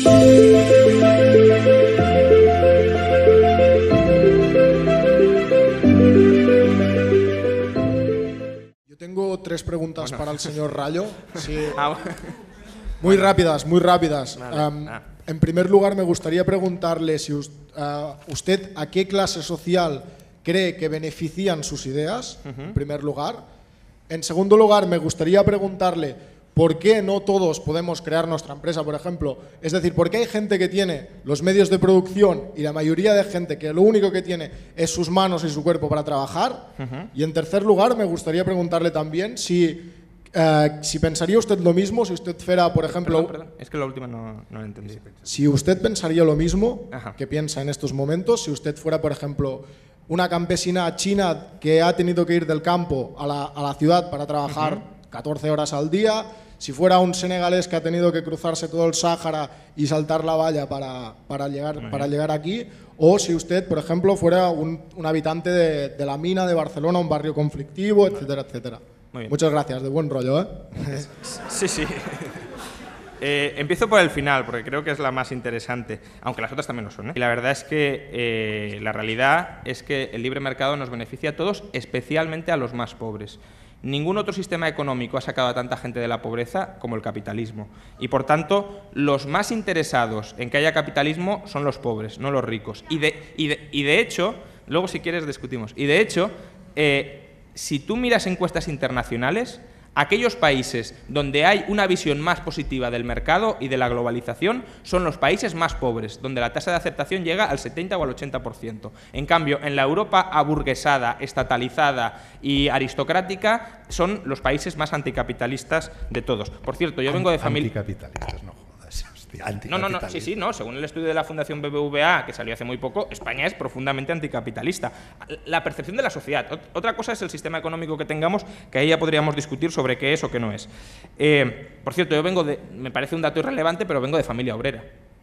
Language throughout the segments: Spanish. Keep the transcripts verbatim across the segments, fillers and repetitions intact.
Yo tengo tres preguntas Bueno. para el señor Rayo. Sí. Ah, bueno. Muy rápidas, muy rápidas. Vale. Um, Ah. En primer lugar, me gustaría preguntarle si us- uh, usted a qué clase social cree que benefician sus ideas, en primer lugar. En segundo lugar, me gustaría preguntarle por qué no todos podemos crear nuestra empresa, por ejemplo. Es decir, por qué hay gente que tiene los medios de producción y la mayoría de gente que lo único que tiene es sus manos y su cuerpo para trabajar. Y en tercer lugar, me gustaría preguntarle también si... Eh, si pensaría usted lo mismo si usted fuera, por ejemplo, Perdón, perdón. Es que la última no, no la entendí. si usted pensaría lo mismo Ajá. que piensa en estos momentos, si usted fuera, por ejemplo, una campesina china que ha tenido que ir del campo a la, a la ciudad para trabajar Ujú. catorce horas al día, si fuera un senegalés que ha tenido que cruzarse todo el Sáhara y saltar la valla para, para, llegar, para llegar aquí, o si usted, por ejemplo, fuera un, un habitante de, de la mina de Barcelona, un barrio conflictivo, etcétera, etcétera. Muy bien. Muchas gracias, de buen rollo, ¿eh? Sí, sí. Eh, empiezo por el final, porque creo que es la más interesante, aunque las otras también lo son, ¿eh? Y la verdad es que eh, la realidad es que el libre mercado nos beneficia a todos, especialmente a los más pobres. Ningún otro sistema económico ha sacado a tanta gente de la pobreza como el capitalismo. Y, por tanto, los más interesados en que haya capitalismo son los pobres, no los ricos. Y de, y de, y de hecho, luego si quieres discutimos, y de hecho, eh, si tú miras encuestas internacionales, aquellos países donde hay una visión más positiva del mercado y de la globalización son los países más pobres, donde la tasa de aceptación llega al setenta o al ochenta por ciento. En cambio, en la Europa aburguesada, estatalizada y aristocrática son los países más anticapitalistas de todos. Por cierto, yo vengo de familia... Anticapitalistas, no jodas. Hostia, No, no, no, sí, sí, no. Según el estudio de la Fundación B B V A, que salió hace muy poco, España es profundamente anticapitalista. La percepción de la sociedad. Ot- Otra cosa es el sistema económico que tengamos, que ahí ya podríamos discutir sobre qué es o qué no es. Eh, por cierto, yo vengo de, me parece un dato irrelevante, pero vengo de familia obrera.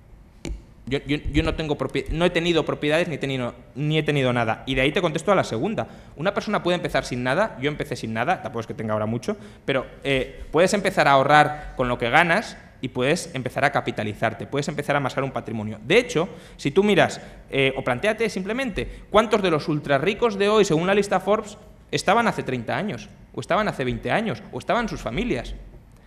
Yo, yo, yo no, tengo propi- no he tenido propiedades ni he tenido, ni he tenido nada. Y de ahí te contesto a la segunda. Una persona puede empezar sin nada, yo empecé sin nada, tampoco es que tenga ahora mucho, pero eh, puedes empezar a ahorrar con lo que ganas y puedes empezar a capitalizarte, puedes empezar a amasar un patrimonio. De hecho, si tú miras, eh, o plantéate simplemente, ¿cuántos de los ultra ricos de hoy, según la lista Forbes, estaban hace treinta años, o estaban hace veinte años, o estaban sus familias?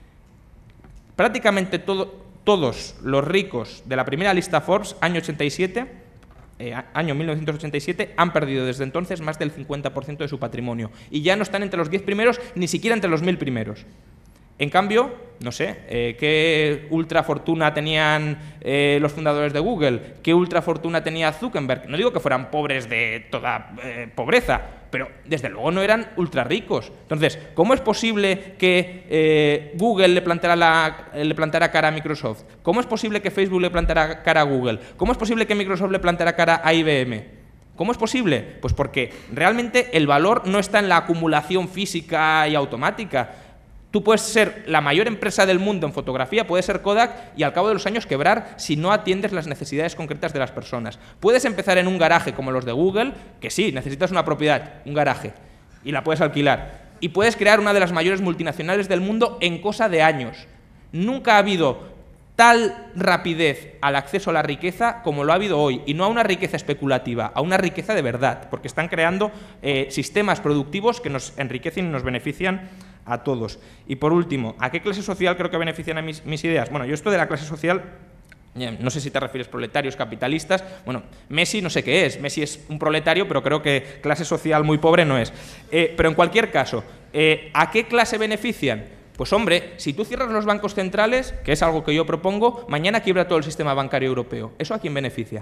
Prácticamente todo, todos los ricos de la primera lista Forbes, año ochenta y siete, eh, año mil novecientos ochenta y siete, han perdido desde entonces más del cincuenta por ciento de su patrimonio. Y ya no están entre los diez primeros, ni siquiera entre los mil primeros. En cambio, no sé, eh, ¿qué ultrafortuna tenían eh, los fundadores de Google? ¿Qué ultrafortuna tenía Zuckerberg? No digo que fueran pobres de toda eh, pobreza, pero desde luego no eran ultra ricos. Entonces, ¿cómo es posible que eh, Google le plantara, la, le plantara cara a Microsoft? ¿Cómo es posible que Facebook le plantara cara a Google? ¿Cómo es posible que Microsoft le plantara cara a I B M? ¿Cómo es posible? Pues porque realmente el valor no está en la acumulación física y automática. Tú puedes ser la mayor empresa del mundo en fotografía, puedes ser Kodak y al cabo de los años quebrar si no atiendes las necesidades concretas de las personas. Puedes empezar en un garaje como los de Google, que sí, necesitas una propiedad, un garaje, y la puedes alquilar. Y puedes crear una de las mayores multinacionales del mundo en cosa de años. Nunca ha habido tal rapidez al acceso a la riqueza como lo ha habido hoy, y no a una riqueza especulativa, a una riqueza de verdad, porque están creando eh, sistemas productivos que nos enriquecen y nos benefician a todos. Y por último, ¿a qué clase social creo que benefician a mis, mis ideas? Bueno, yo esto de la clase social, no sé si te refieres proletarios, capitalistas. Bueno, Messi no sé qué es. Messi es un proletario, pero creo que clase social muy pobre no es. Eh, pero en cualquier caso, eh, ¿a qué clase benefician? Pues hombre, si tú cierras los bancos centrales, que es algo que yo propongo, mañana quiebra todo el sistema bancario europeo. ¿Eso a quién beneficia?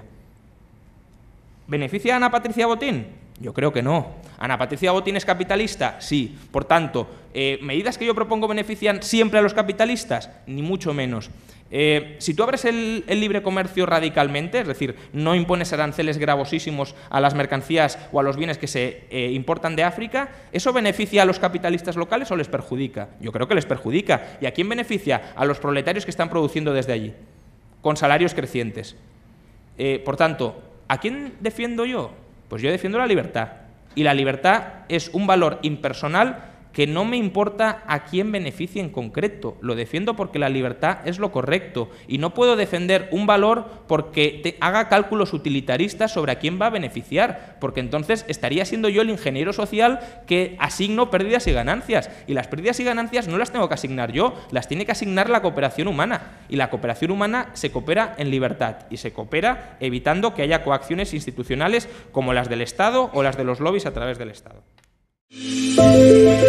¿Beneficia a Ana Patricia Botín? Yo creo que no. ¿Ana Patricia Botín es capitalista? Sí. Por tanto, eh, ¿medidas que yo propongo benefician siempre a los capitalistas? Ni mucho menos. Eh, si tú abres el, el libre comercio radicalmente, es decir, no impones aranceles gravosísimos a las mercancías o a los bienes que se eh, importan de África, ¿eso beneficia a los capitalistas locales o les perjudica? Yo creo que les perjudica. ¿Y a quién beneficia? A los proletarios que están produciendo desde allí, con salarios crecientes. Eh, por tanto, ¿a quién defiendo yo? Pues yo defiendo la libertad. Y la libertad es un valor impersonal que no me importa a quién beneficie en concreto, lo defiendo porque la libertad es lo correcto y no puedo defender un valor porque te haga cálculos utilitaristas sobre a quién va a beneficiar, porque entonces estaría siendo yo el ingeniero social que asigno pérdidas y ganancias, y las pérdidas y ganancias no las tengo que asignar yo, las tiene que asignar la cooperación humana, y la cooperación humana se coopera en libertad y se coopera evitando que haya coacciones institucionales como las del Estado o las de los lobbies a través del Estado.